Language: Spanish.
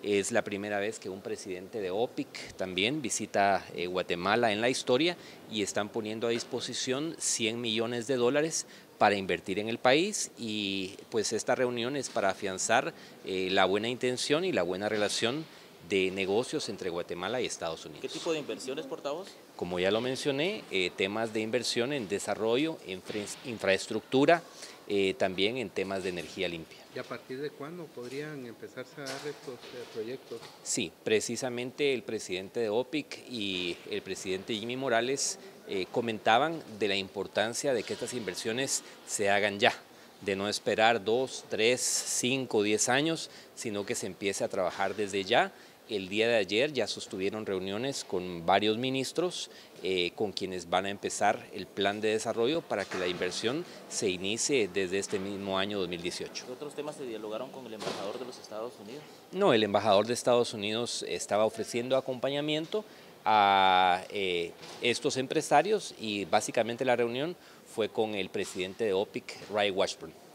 Es la primera vez que un presidente de OPIC también visita Guatemala en la historia y están poniendo a disposición $100 millones para invertir en el país, y pues esta reunión es para afianzar la buena intención y la buena relación de negocios entre Guatemala y Estados Unidos. ¿Qué tipo de inversiones, portavoz? Como ya lo mencioné, temas de inversión en desarrollo, infraestructura, también en temas de energía limpia. ¿Y a partir de cuándo podrían empezarse a dar estos proyectos? Sí, precisamente el presidente de OPIC y el presidente Jimmy Morales comentaban de la importancia de que estas inversiones se hagan ya, de no esperar 2, 3, 5, 10 años, sino que se empiece a trabajar desde ya. El día de ayer ya sostuvieron reuniones con varios ministros con quienes van a empezar el plan de desarrollo para que la inversión se inicie desde este mismo año 2018. ¿Qué otros temas se dialogaron con el embajador de los Estados Unidos? No, el embajador de Estados Unidos estaba ofreciendo acompañamiento a estos empresarios, y básicamente la reunión fue con el presidente de OPIC, Ray Washburn.